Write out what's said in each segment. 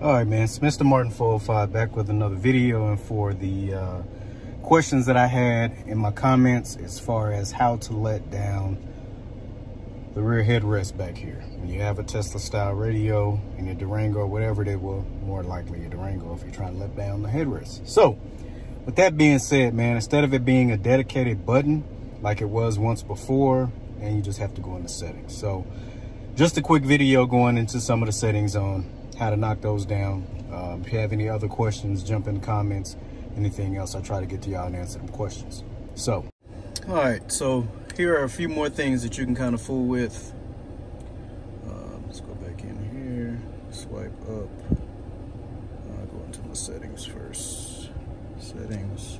All right, man, it's Mr. Martin 405 back with another video, and for the questions that I had in my comments as far as how to let down the rear headrest back here. When you have a Tesla style radio in your Durango or whatever, they will more likely your Durango if you're trying to let down the headrest. So with that being said, man, instead of it being a dedicated button like it was once before, and you just have to go into settings. So just a quick video going into some of the settings on how to knock those down. If you have any other questions, jump in the comments. Anything else, I try to get to y'all and answer them questions. So, all right, so here are a few more things that you can kind of fool with. Let's go back in here, swipe up. I'll go into the settings first. Settings,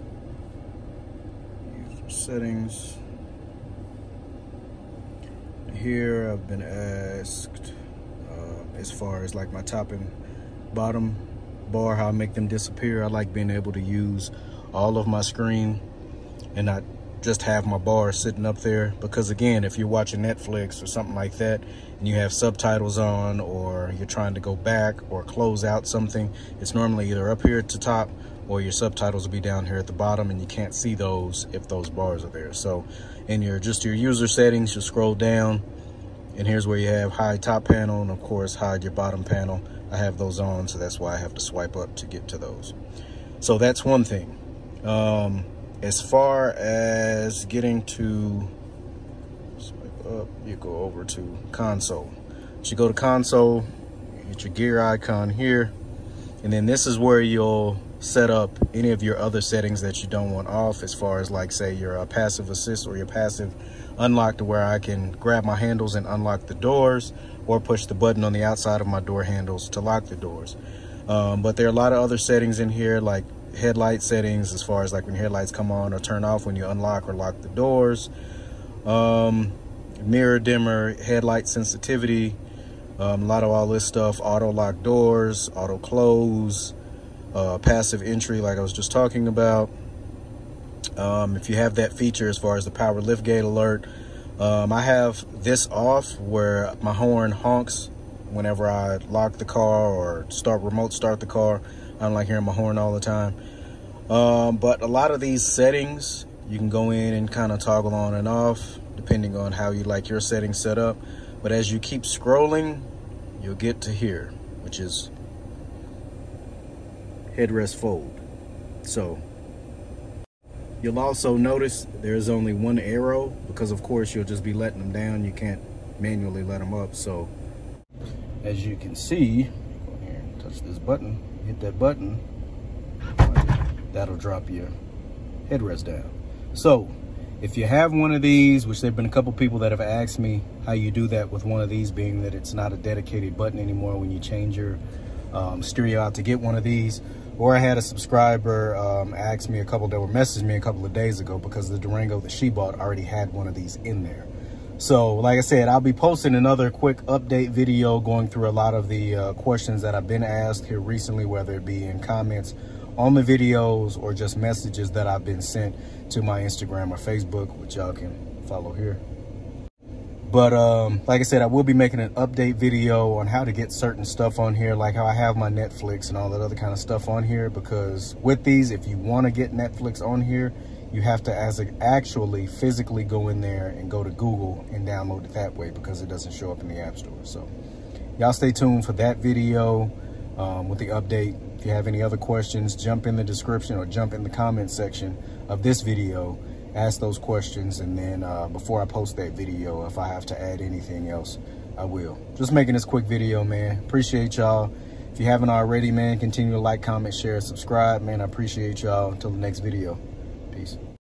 user settings. Here I've been asked as far as like my top and bottom bar, how I make them disappear. I like being able to use all of my screen and not just have my bar sitting up there, because again, if you're watching Netflix or something like that and you have subtitles on, or you're trying to go back or close out something, it's normally either up here at the top or your subtitles will be down here at the bottom, and you can't see those if those bars are there. So in your user settings, you scroll down, and here's where you have hide top panel, and of course hide your bottom panel. I have those on, so that's why I have to swipe up to get to those. So that's one thing. As far as getting to swipe up, you go over to console. So you go to console, you hit your gear icon here, and then this is where you'll set up any of your other settings that you don't want off, as far as like say your passive assist or your passive unlock, to where I can grab my handles and unlock the doors, or push the button on the outside of my door handles to lock the doors. But there are a lot of other settings in here, like headlight settings, as far as like when your headlights come on or turn off when you unlock or lock the doors. Mirror dimmer, headlight sensitivity, a lot of all this stuff, auto lock doors, auto close, passive entry like I was just talking about. If you have that feature as far as the power liftgate alert, I have this off where my horn honks whenever I lock the car or remote start the car. I don't like hearing my horn all the time. But a lot of these settings you can go in and kind of toggle on and off depending on how you like your settings set up. But as you keep scrolling, you'll get to here, which is headrest fold. So you'll also notice there's only one arrow, because of course you'll just be letting them down. You can't manually let them up. So as you can see, go in here and touch this button, hit that button, that'll drop your headrest down. So if you have one of these, which there've been a couple people that have asked me how you do that with one of these, being that it's not a dedicated button anymore when you change your stereo out to get one of these. Or I had a subscriber ask me messaged me a couple of days ago, because the Durango that she bought already had one of these in there. So like I said, I'll be posting another quick update video going through a lot of the questions that I've been asked here recently, whether it be in comments on the videos or just messages that I've been sent to my Instagram or Facebook, which y'all can follow here. But like I said, I will be making an update video on how to get certain stuff on here, like how I have my Netflix and all that other kind of stuff on here. Because with these, if you want to get Netflix on here, you have to actually physically go in there and go to Google and download it that way, because it doesn't show up in the App Store. So y'all stay tuned for that video with the update. If you have any other questions, jump in the description or jump in the comment section of this video. Ask those questions, and then before I post that video, if I have to add anything else, I will. Just making this quick video, man. Appreciate y'all. If you haven't already, man, continue to like, comment, share, subscribe, man. I appreciate y'all. Until the next video. Peace.